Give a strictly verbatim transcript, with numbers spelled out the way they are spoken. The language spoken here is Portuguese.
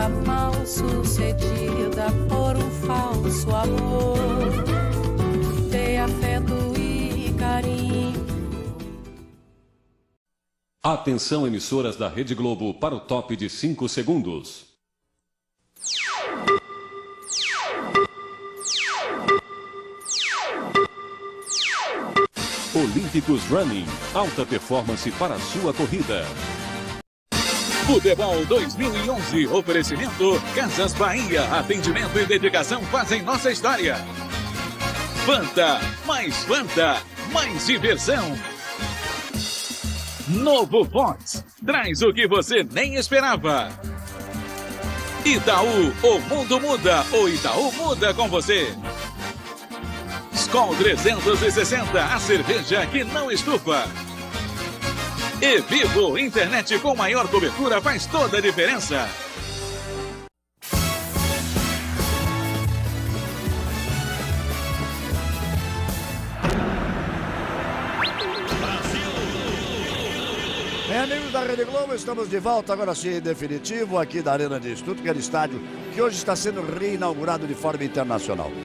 mal sucedida por um falso amor. Dei afeto e carinho. Atenção, emissoras da Rede Globo, para o top de cinco segundos. Olímpicos Running, alta performance para a sua corrida. Futebol dois mil e onze, oferecimento Casas Bahia, atendimento e dedicação fazem nossa história. Fanta, mais Fanta, mais diversão. Novo Fox, traz o que você nem esperava. Itaú, o mundo muda, o Itaú muda com você. Skol trezentos e sessenta, a cerveja que não estufa. E Vivo, internet com maior cobertura faz toda a diferença. Bem, amigos da Rede Globo, estamos de volta agora sim, definitivo, aqui da Arena de Stuttgart, estádio que hoje está sendo reinaugurado de forma internacional.